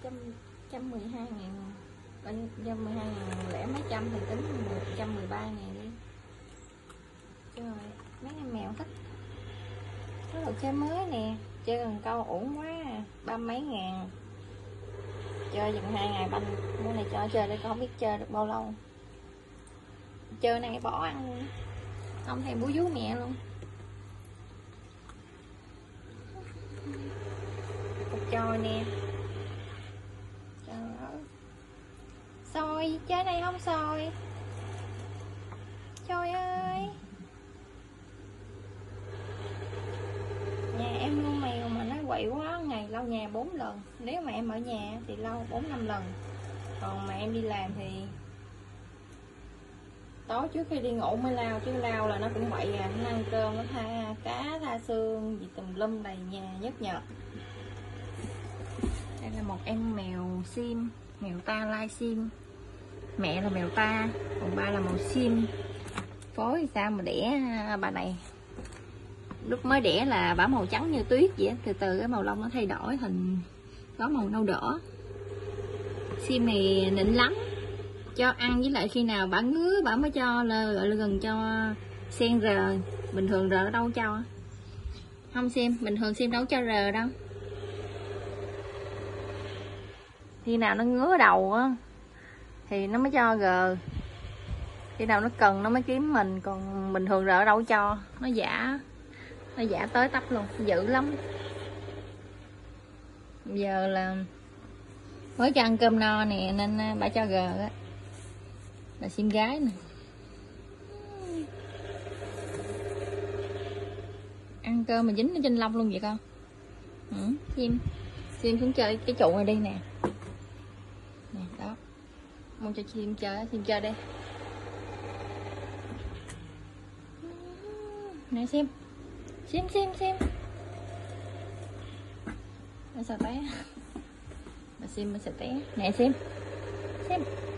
112.000, bên 112.000 lẻ mấy trăm thì tính 113.000 đi. Trời, mấy em mèo thích. Có đồ chơi mới nè, chơi cần câu ổn quá, 30 mấy ngàn. Chơi chừng 2 ngày banh, mua này cho chơi để con không biết chơi được bao lâu. Chơi này bỏ ăn luôn, không thèm bú vú mẹ luôn. Cục trôi nè. Trời ơi. Soi, chơi này không soi. Trời ơi. Nhà em nuôi mèo mà nó quậy quá, ngày lau nhà 4 lần. Nếu mà em ở nhà thì lau 4-5 lần. Còn mà em đi làm thì tối trước khi đi ngủ mới lau, chứ lau là nó cũng quậy à. Nó ăn cơm, nó tha cá, tha xương gì tùm lum đầy nhà nhớt nhợt. Đây là một em mèo sim, mèo ta lai sim. Mẹ là mèo ta, còn ba là màu sim. Phối thì sao mà đẻ bà này. Lúc mới đẻ là bả màu trắng như tuyết vậy, từ từ cái màu lông nó thay đổi thành có màu nâu đỏ. Sim này nịnh lắm, cho ăn với lại khi nào bả ngứa bả mới cho là gọi là gần cho sen rờ. Bình thường rờ đâu cho không sim, bình thường sim đâu cho rờ đâu. Khi nào nó ngứa đầu á thì nó mới cho gờ, khi nào nó cần nó mới kiếm mình, còn bình thường rờ đâu cho. Nó giả tới tấp luôn, dữ lắm. Giờ là mới cho ăn cơm no nè nên bà cho gờ á, là sim gái nè. Ăn cơm mà dính ở trên lông luôn vậy con. Sim xuống chơi cái trụ này đi nè. Nè đó, muốn cho sim chơi đi nè. Sim nó sao té, mà sim nó sẽ té nè. Sim